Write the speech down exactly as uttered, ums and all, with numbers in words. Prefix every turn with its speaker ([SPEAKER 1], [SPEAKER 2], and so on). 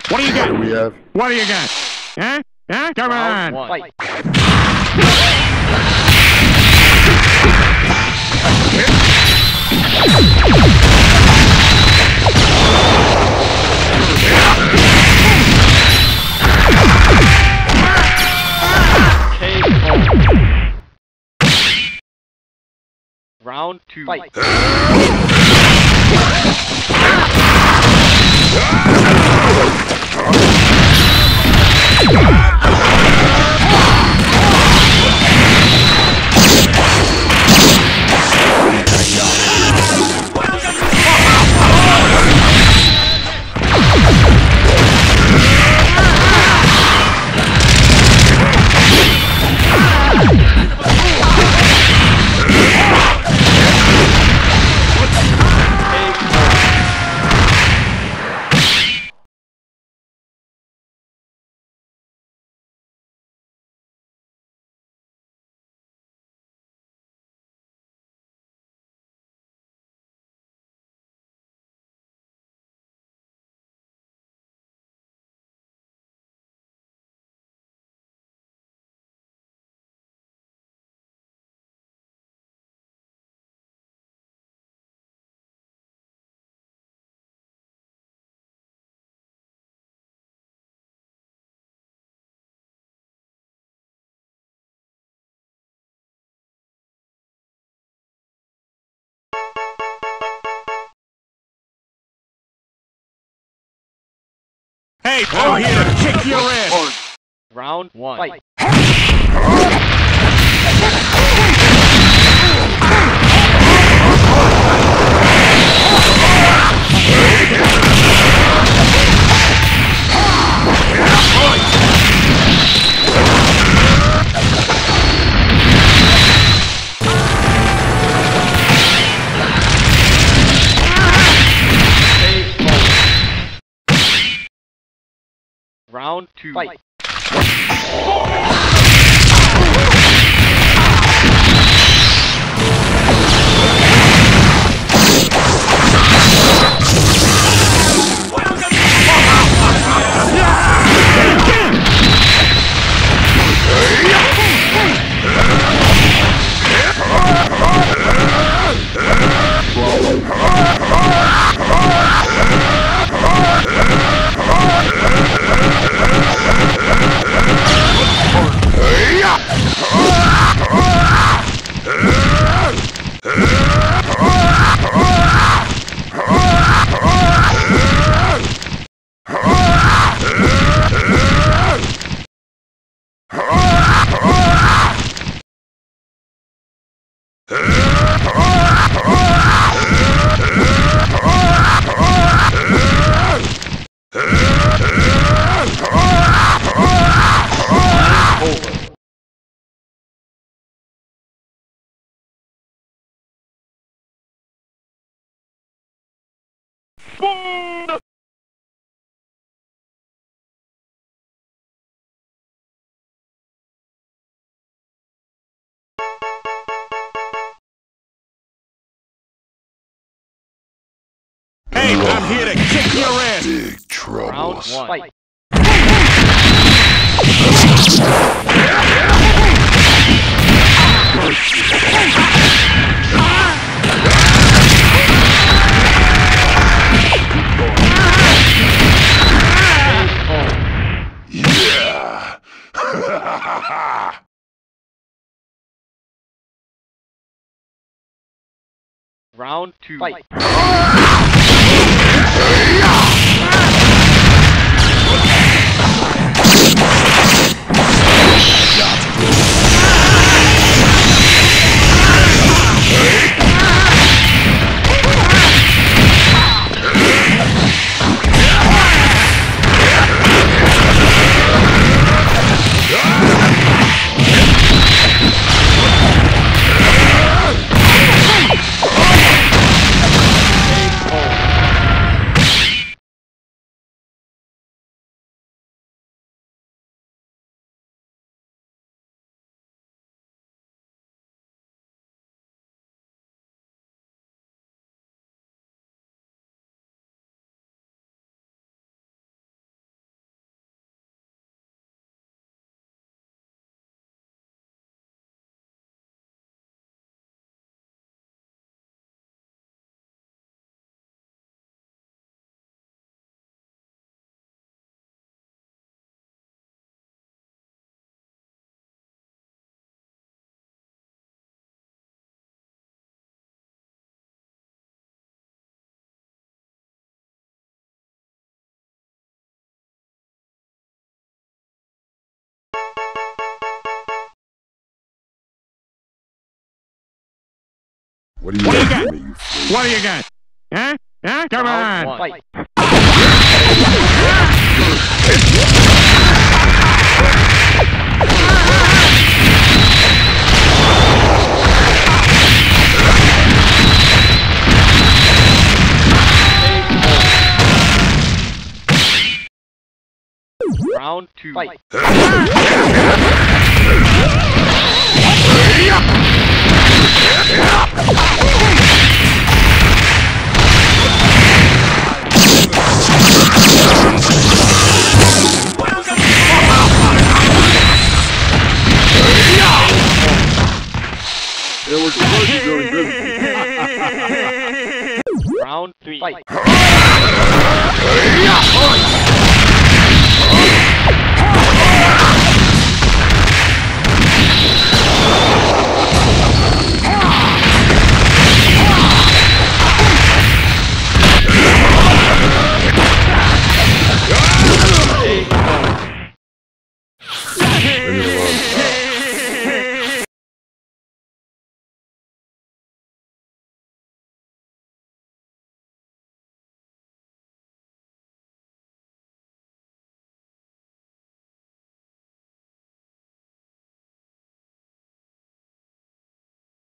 [SPEAKER 1] What do you got?
[SPEAKER 2] What do we have?
[SPEAKER 1] What do you got? Huh? Huh? Come on!
[SPEAKER 3] Round one. Fight. Round two. Fight.
[SPEAKER 1] Hey, I'm here to kick your ass!
[SPEAKER 3] Round one. Fight. Round two. Fight.
[SPEAKER 1] Boom! Hey, I'm here to kick your ass!
[SPEAKER 2] Big trouble.
[SPEAKER 3] Round one. Fight.
[SPEAKER 2] Yeah!
[SPEAKER 3] Round two. Fight.
[SPEAKER 2] What do you
[SPEAKER 1] What do you
[SPEAKER 2] got
[SPEAKER 1] got?
[SPEAKER 2] for me, you freak?
[SPEAKER 1] What do you got? Huh? Huh? Come
[SPEAKER 3] Round
[SPEAKER 1] on.
[SPEAKER 3] one. Fight. Round two. Fight.
[SPEAKER 2] It was the person doing business.
[SPEAKER 3] Round three. Fight.